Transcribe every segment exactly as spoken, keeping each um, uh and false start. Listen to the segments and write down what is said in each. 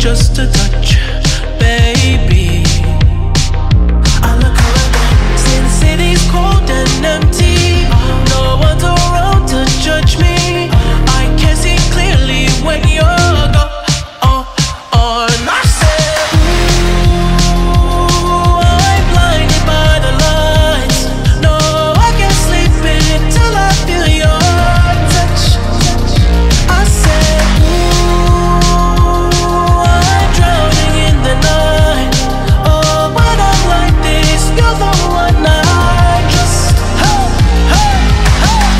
just a touch, baby. I look around, see the city's cold and empty. No one's around to judge me. I can see clearly when you're gone. Oh, oh, and I said, ooh, I'm blinded by the lights. No, I can't sleep until I feel your touch. I said, ooh, I'm drowning in the night. Oh, when I'm like this, you're the one I just, hey, hey, hey.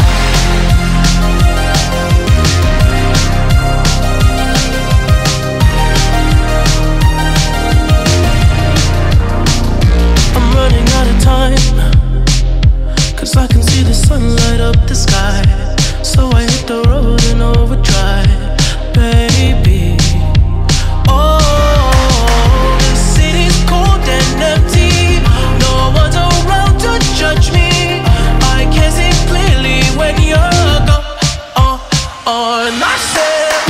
I'm running out of time, 'cause I can see the sun light up the sky. So I hit the road in overdrive, baby. Oh, the city's cold and empty. No one's around to judge me. I can see clearly when you're gone. Oh, oh, and I said,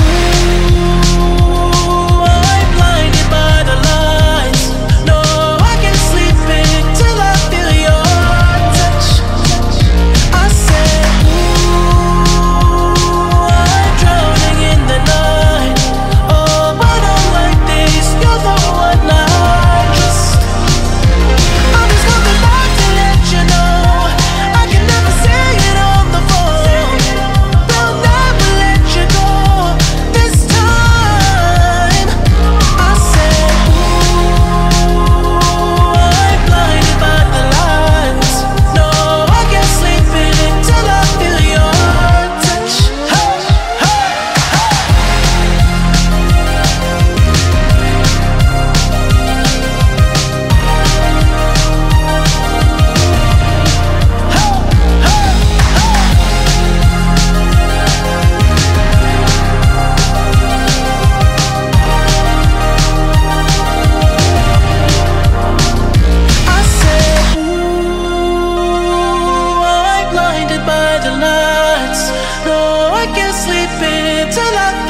ooh, I'm blinded by the lights. No, I can't sleep until I feel your touch. I said, ooh, I'm drowning in the night. Oh, when I'm like this, you're the one I just, I'm just coming back to let you know. I can never say it on the phone. They'll never let you go this time. I said, ooh, I'm blinded by the lights. No, I can't sleep until I feel your touch. Hey, hey, I said, ooh, I'm blinded by the lights. No, I can't sleep until I